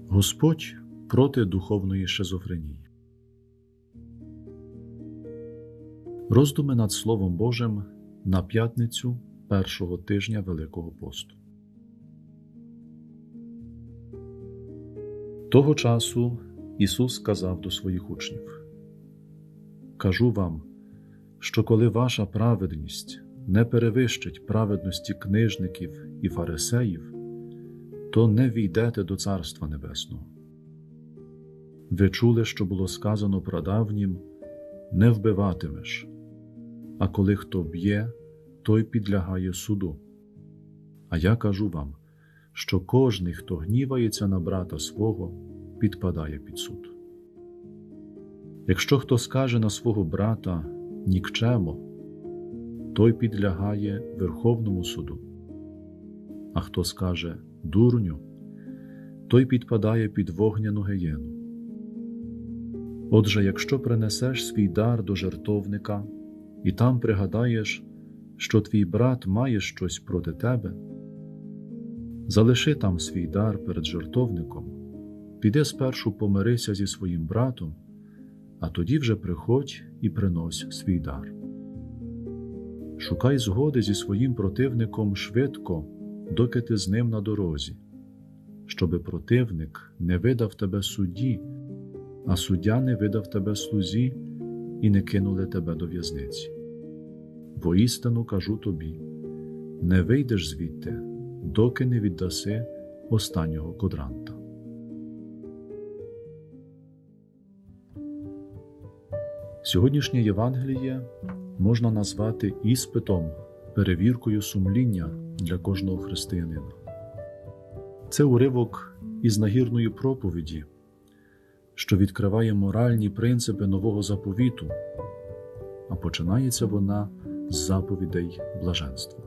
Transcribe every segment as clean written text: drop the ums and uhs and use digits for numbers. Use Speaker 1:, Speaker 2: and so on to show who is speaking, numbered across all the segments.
Speaker 1: Господь проти духовної шизофренії. Роздуми над Словом Божим на п'ятницю першого тижня Великого посту. Того часу Ісус сказав до своїх учнів: «Кажу вам, що коли ваша праведність не перевищить праведності книжників і фарисеїв, то не війдете до Царства Небесного. Ви чули, що було сказано прадавнім: не вбиватимеш, а коли хто б'є, той підлягає суду. А я кажу вам, що кожний, хто гнівається на брата свого, підпадає під суд. Якщо хто скаже на свого брата «нікчемо», той підлягає Верховному суду. А хто скаже «дурню», той підпадає під вогняну гієну. Отже, якщо принесеш свій дар до жертовника і там пригадаєш, що твій брат має щось проти тебе, залиши там свій дар перед жертовником, піди спершу помирися зі своїм братом, а тоді вже приходь і принось свій дар. Шукай згоди зі своїм противником швидко, доки ти з ним на дорозі, щоби противник не видав тебе судді, а суддя не видав тебе слузі і не кинули тебе до в'язниці. Воістину кажу тобі, не вийдеш звідти, доки не віддаси останнього квадранта». Сьогоднішнє Євангеліє можна назвати іспитом, перевіркою сумління для кожного християнина. Це уривок із нагірної проповіді, що відкриває моральні принципи нового заповіту, а починається вона з заповідей блаженства.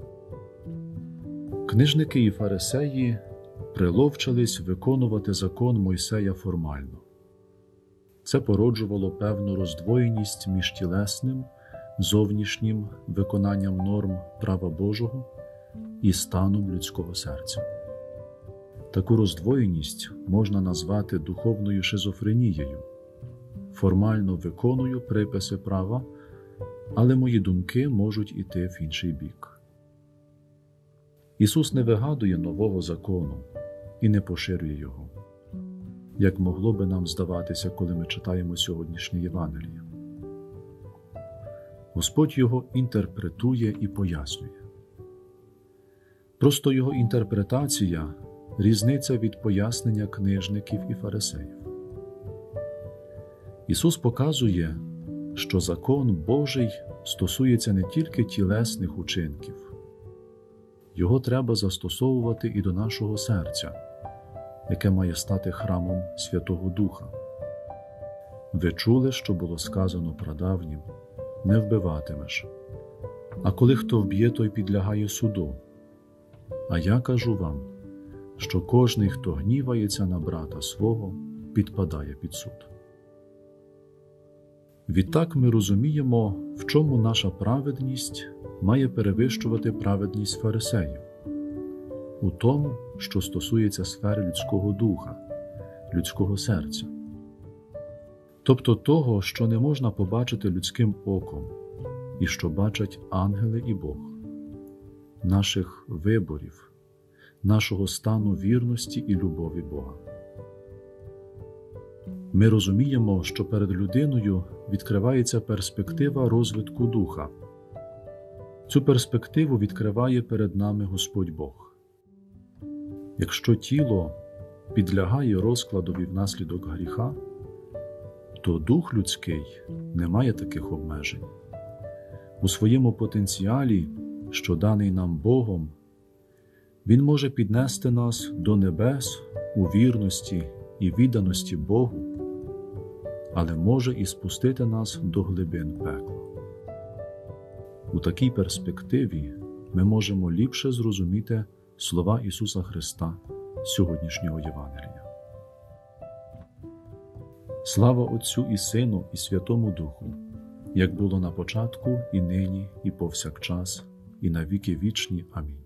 Speaker 1: Книжники і фарисеї приловчились виконувати закон Мойсея формально. Це породжувало певну роздвоєність між тілесним, зовнішнім виконанням норм права Божого і станом людського серця. Таку роздвоєність можна назвати духовною шизофренією. Формально виконую приписи права, але мої думки можуть іти в інший бік. Ісус не вигадує нового закону і не поширює його, як могло би нам здаватися, коли ми читаємо сьогоднішнє Євангеліє. Господь його інтерпретує і пояснює. Просто його інтерпретація – різниця від пояснення книжників і фарисеїв. Ісус показує, що закон Божий стосується не тільки тілесних учинків. Його треба застосовувати і до нашого серця, яке має стати храмом Святого Духа. Ви чули, що було сказано прадавнім: не вбиватимеш, а коли хто вб'є, той підлягає суду. А я кажу вам, що кожний, хто гнівається на брата свого, підпадає під суд. Відтак ми розуміємо, в чому наша праведність має перевищувати праведність фарисеїв. У тому, що стосується сфери людського духа, людського серця. Тобто того, що не можна побачити людським оком, і що бачать ангели і Бог, наших виборів, нашого стану вірності і любові Бога. Ми розуміємо, що перед людиною відкривається перспектива розвитку духа. Цю перспективу відкриває перед нами Господь Бог. Якщо тіло підлягає розкладові внаслідок гріха, то дух людський не має таких обмежень. У своєму потенціалі, що даний нам Богом, Він може піднести нас до небес у вірності і відданості Богу, але може і спустити нас до глибин пекла. У такій перспективі ми можемо ліпше зрозуміти слова Ісуса Христа сьогоднішнього Євангелія. Слава Отцю і Сину і Святому Духу, як було на початку, і нині, і повсякчас, і на віки вічні. Амінь.